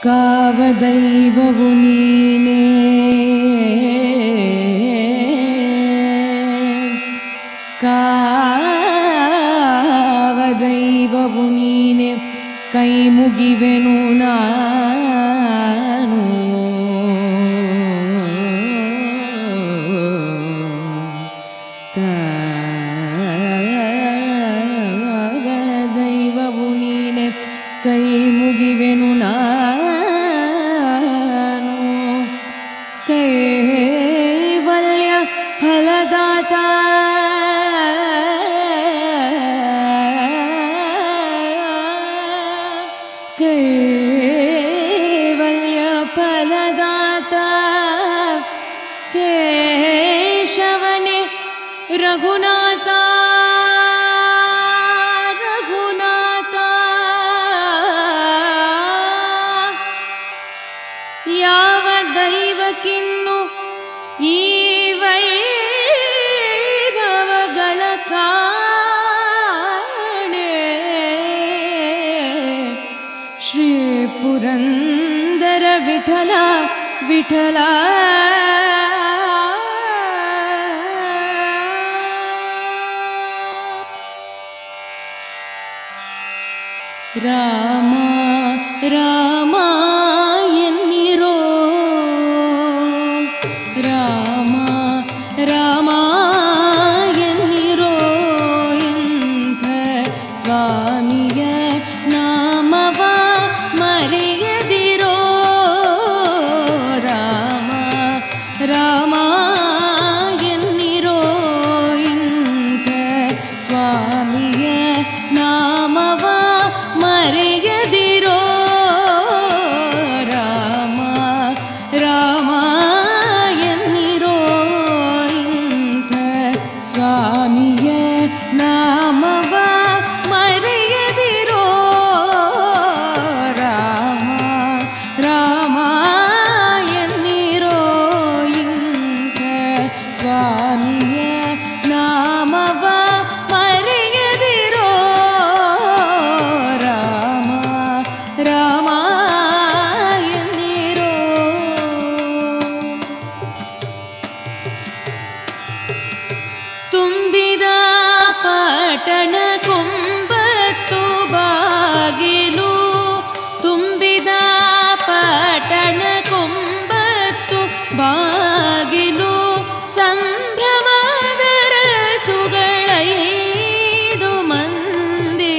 ಕಾವದೈವವು ನೀನೇ ಕಾವದೈವವು ನೀನೇ ಕೈ ಮುಗಿವೆನು ನಾನು ಕಾವದೈವವು ನೀನೇ ಕೈ ಮುಗಿವೆನು ನಾನು ಕೈವಲ್ಯ ಫಲದಾತ ಕೈವಲ್ಯ ಫಲದಾತ ಕೇಶವನೇ ರಘುನಾಥ ರಘುನಾಥ ಯಾವ ದೈವಕ್ಕಿನ್ನು ಈ ವೈಭವಗಳ ಕಾಣೆ ಶ್ರೀ ಪುರಂದರ ವಿಠಲ ವಿಠಲ ರಾಮ ರಾಮ ಎನ್ನಿರೋ ರಾಮ ರಾಮ ಎನ್ನಿರೋ ಇಂಥ ಸ್ವಾಮಿಯ ನಾಮವ ಮರೆಯದಿರೋ ರಾಮ ರಾಮ ಎನ್ನಿರೋ ಇಂಥ ಸ್ವಾಮಿಯ ನಾಮವ ಮರೆಯದಿರೋ ರಾಮ ರಾಮ ಎನ್ನಿರೋ ಇಂಥ ಸ್ವಾಮಿಯ ನಾಮವ ಮರೆಯದಿರೋ ರಾಮ ರಾಮ ಎನ್ನಿರೋ ಇಂಥ ಸ್ವಾಮಿಯ ನಾಮವ ಮರೆಯದಿರೋ ರಾಮ ರಾಮ ಎನ್ನಿರೋ ತುಂಬಿದ ಪಟ್ಟಣ ಕೊಂಬತ್ತು ಬಾಗಿಲು ತುಂಬಿದ ಪಟ್ಟಣ ಕೊಂಬತ್ತು ಬಾಗಿಲು ಸಂಭ್ರಮದ ರಸುಗಳೈದು ಮಂದಿ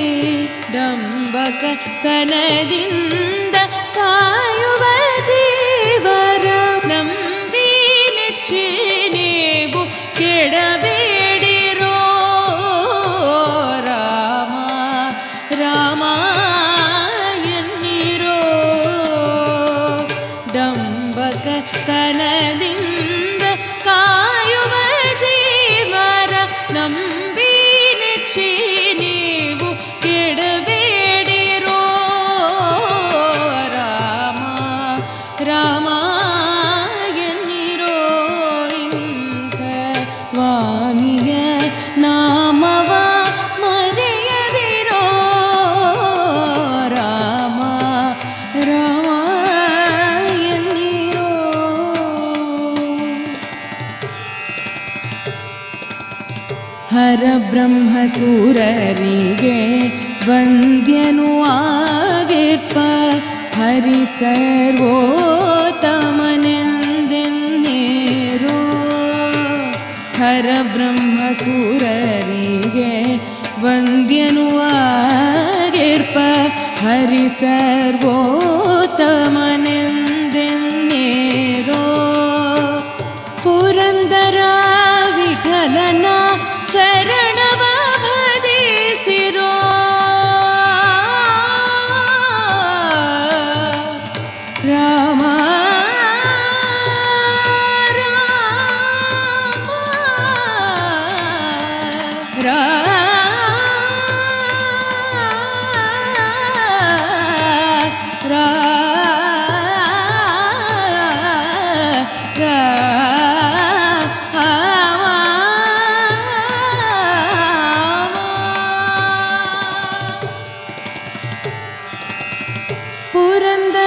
ಡಂಬಕತನದಿಂದ ಕಾಯುವ ಜೀವರ ನಂಬಿ ನೆಚ್ಚಿ ನೀವು ಕೆಡಬೇಡಿರೋ ರಾಮ ರಾಮ ಎನ್ನಿರೋ ಡಂಬಕತನದಿಂದ ಕಾಯುವ ಜೀವರ ನಂಬಿ ನೆಚ್ಚಿ ನೀವು ಕೆಡಬೇಡಿರೋ ರಾಮ ರಾಮ ಎನ್ನಿರೋ ಇಂಥ ಸ್ವಾಮಿಯ ನಾಮವ ಮರೆಯದಿರೋ ರಾಮ ರಾಮ ಎನ್ನಿರೋ ಹರಬ್ರಹ್ಮ ಸೂರರಿಗೆ ವಂದ್ಯನು ಆಗಿರ್ಪ ಹರಿ ಸರ್ವೋತ್ತಮನೆಂದೆನ್ನೇರೋ ಹರಬ್ರಹ್ಮ ಸೂರರಿಗೆ ವಂದ್ಯನು ಆಗಿರ್ಪ ಹರಿ ಸರ್ವೋತ್ತಮನೆಂದೆನ್ನೇರೋ ಪುರಂದರ ವಿಠಲನ ಚರಣವ ಭಜಿಸಿರೋ ರಾಮ ರಾಮ ಪುರಂದರ